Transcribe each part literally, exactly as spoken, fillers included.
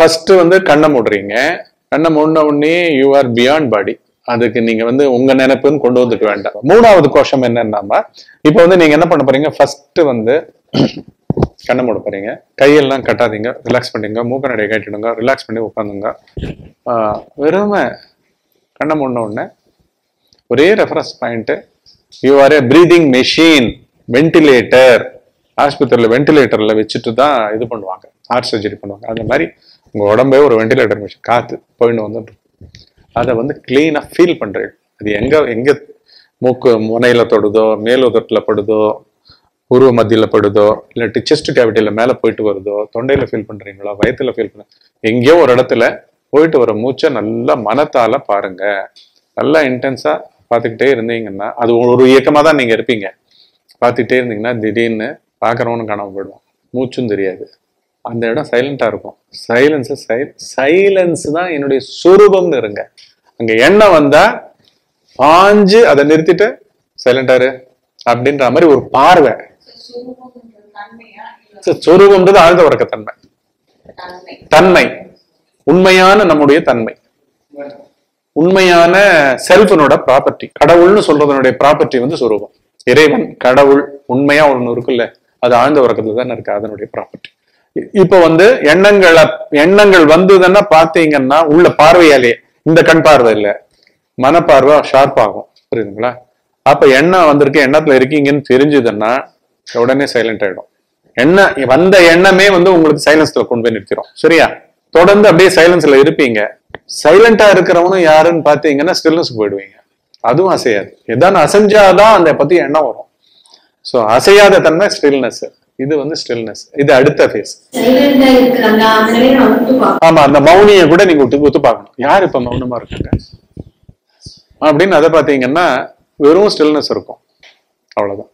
First வந்து கண்ணை மூடுறீங்க. கண்ணை மூடின உடனே யூ ஆர் பியாண்ட் பாடி. அதுக்கு நீங்க வந்து உங்க நினைப்புன்னு கொண்டு வந்துக்க வேண்டாம். மூணாவது கோஷம் என்னன்னா, இப்ப வந்து நீங்க என்ன பண்ண போறீங்க, ஃபர்ஸ்ட் வந்து கண்ணை மூட போறீங்க. கையெல்லாம் கட்டாதீங்க, ரிலாக்ஸ் பண்ணிங்க. மூக்க நடைய கட்டிடுங்க, ரிலாக்ஸ் பண்ணி உட்காந்துங்க. ஆஹ் வெறுமை கண்ணை மூடின உடனே ஒரே reference point, you are a breathing machine, ventilator. ஆஸ்பத்திரியில வென்டிலேட்டர்ல வச்சுட்டு தான் இது பண்ணுவாங்க, ஹார்ட் சர்ஜரி பண்ணுவாங்க. அந்த மாதிரி உங்க உடம்பே ஒரு வென்டிலேட்டர் மிஷின், காத்து போயின்னு வந்துட்டு அதை வந்து கிளீனா ஃபீல் பண்றீங்க. அது எங்க எங்க மூக்கு முனையில தொடுதோ, மேல் உதட்டுல படுதோ, உருவ மத்தியில படுதோ, இல்லாட்டி செஸ்ட் கேவிட்டியில மேல போயிட்டு வருதோ, தொண்டையில ஃபீல் பண்றீங்களோ, வயத்துல ஃபீல் பண்ண, எங்கேயோ ஒரு இடத்துல போயிட்டு வர மூச்சை நல்லா மனத்தால பாருங்க. நல்லா இன்டென்ஸா பார்த்துக்கிட்டே இருந்தீங்கன்னா, அது ஒரு இயக்கமா தான் நீங்க இருப்பீங்க. பார்த்துக்கிட்டே இருந்தீங்கன்னா திடீர்னு பார்க்கறவனு காணாம போயிடுவோம், மூச்சும் தெரியாது, அந்த இடம் சைலண்டா இருக்கும். சைலன்ஸ் சைலன்ஸ் தான் என்னுடைய சுரூபம்னு இருங்க. அங்க எண்ணம் வந்தா பாஞ்சு அதை நிறுத்திட்டு சைலண்டாரு அப்படின்ற மாதிரி ஒரு பார்வை. சொரூபம்ன்றது ஆழ்ந்த உறக்க தன்மை, தன்மை, உண்மையான நம்முடைய தன்மை, உண்மையான செல்ஃபனோட ப்ராப்பர்ட்டி. கடவுள்னு சொல்றதனுடைய ப்ராப்பர்ட்டி வந்து சொரூபம். இறைவன், கடவுள், உண்மையா ஒண்ணு இருக்குல்ல, அது ஆழ்ந்த உறக்கத்துல தானே இருக்கு, அதனுடைய ப்ராப்பர்ட்டி. இப்ப வந்து எண்ணங்களை எண்ணங்கள் வந்ததுன்னா பாத்தீங்கன்னா உள்ள பார்வையாலே, இந்த கண் பார்வை இல்ல, மனப்பார்வை ஷார்ப் ஆகும். புரியுதுங்களா? அப்ப எண்ணம் வந்திருக்கு, எண்ணத்துல இருக்கீங்கன்னு தெரிஞ்சதுன்னா உடனே சைலண்ட் ஆயிடும். எண்ணம் வந்த எண்ணமே வந்து உங்களுக்கு சைலன்ஸ்ல கொண்டு போய் நிறுத்திடும். சரியா? தொடர்ந்து அப்படியே சைலன்ஸ்ல இருப்பீங்க. சைலண்டா இருக்கிறவனும் யாருன்னு பாத்தீங்கன்னா ஸ்டில்னஸ் போயிடுவீங்க. அதுவும் அசையாது. எதான அசைஞ்சாதான் அந்த பத்தி எண்ணம் வரும். சோ அசையாத தன்மை ஸ்டில்னஸ். இது வந்து ஸ்டில்னஸ். இது அடுத்த ஃபேஸ். ஆமா, அந்த மௌனிய கூட நீங்க ஒத்து ஒத்து பார்க்கணும். யார் இப்ப மௌனமா இருக்காங்க அப்படின்னு அதை பாத்தீங்கன்னா வெறும் ஸ்டில்னஸ் இருக்கும், அவ்வளவுதான்.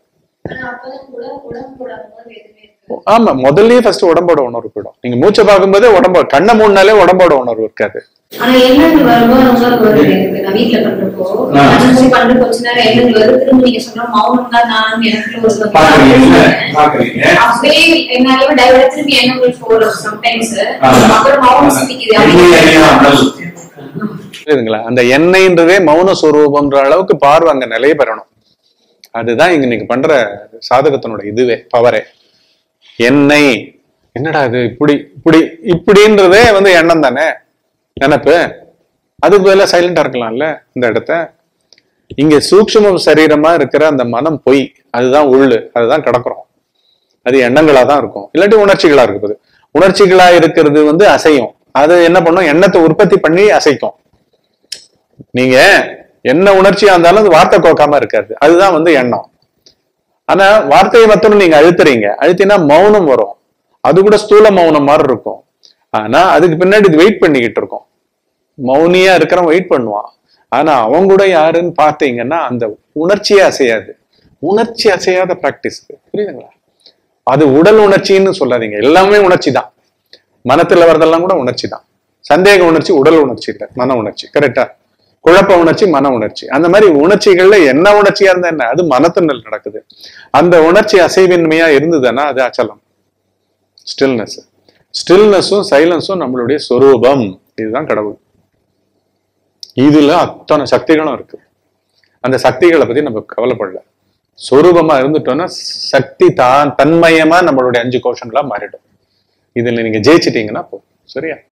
ஆமா, முதல்லயே ஃபர்ஸ்ட் உடம்போட உணர்வு போயிடும். நீங்க மூச்சை பார்க்கும்போதே உடம்பு, கண்ணை மூணுனாலே உடம்போட உணர்வு இருக்காது. அந்த எண்ணெய்ன்றதே மௌன சுரூபம்ன்ற அளவுக்கு பார்வை அங்க நிலைய பெறணும். அதுதான் இங்க நீங்க பண்ற சாதகத்தினோட இதுவே, பவரே. எண்ணெய் என்னடா இது இப்படி இப்படி இப்படின்றதே வந்து எண்ணம் தானே, நினைப்பு. அதுக்கு பதிலா சைலண்டா இருக்கலாம்ல இந்த இடத்த. இங்க சூக்ஷ்ம சரீரமா இருக்கிற அந்த மனம் பொய், அதுதான் உள்ளு, அதுதான் கிடக்குறோம். அது எண்ணங்களா தான் இருக்கும், இல்லாட்டி உணர்ச்சிகளா இருக்குது. உணர்ச்சிகளா இருக்கிறது வந்து அசையும். அது என்ன பண்ணும், எண்ணத்தை உற்பத்தி பண்ணி அசைக்கும். நீங்க என்ன உணர்ச்சியா இருந்தாலும் அது வார்த்தை கோக்காம இருக்காது, அதுதான் வந்து எண்ணம். ஆனா வார்த்தையை மட்டும் நீங்க அழுத்துறீங்க, அழுத்தினா மௌனம் வரும். அது கூட ஸ்தூல மௌனம் மாதிரி இருக்கும். ஆனா அதுக்கு பின்னாடி இது வெயிட் பண்ணிக்கிட்டு இருக்கும். மௌனியா இருக்கிறவன் வெயிட் பண்ணுவான். ஆனா அவங்க கூட யாருன்னு பார்த்தீங்கன்னா அந்த உணர்ச்சியே அசையாது. உணர்ச்சி அசையாத பிராக்டிஸ். புரியுதுங்களா? அது உடல் உணர்ச்சின்னு சொல்லாதீங்க, எல்லாமே உணர்ச்சி தான். மனத்துல வரதெல்லாம் கூட உணர்ச்சி தான். சந்தேக உணர்ச்சி உடல் உணர்ச்சி இல்லை, மன உணர்ச்சி. கரெக்டா? குழப்ப உணர்ச்சி மன உணர்ச்சி. அந்த மாதிரி உணர்ச்சிகள்ல என்ன உணர்ச்சியா இருந்தா என்ன, அது மனத்தினல் நடக்குது. அந்த உணர்ச்சி அசைவின்மையா இருந்ததுன்னா அது அச்சலம், ஸ்டில்னஸ். ஸ்டில்னஸும் சைலன்ஸும் நம்மளுடைய சொரூபம். இதுதான் கடவுள். இதுல அத்தனை சக்திகளும் இருக்கு. அந்த சக்திகளை பத்தி நம்ம கவலைப்படல. சொரூபமா இருந்துட்டோம்னா சக்தி தான் தன்மயமா நம்மளுடைய அஞ்சு கோஷங்களா மாறிடும். இதுல நீங்க ஜெயிச்சிட்டீங்கன்னா போ. சரியா?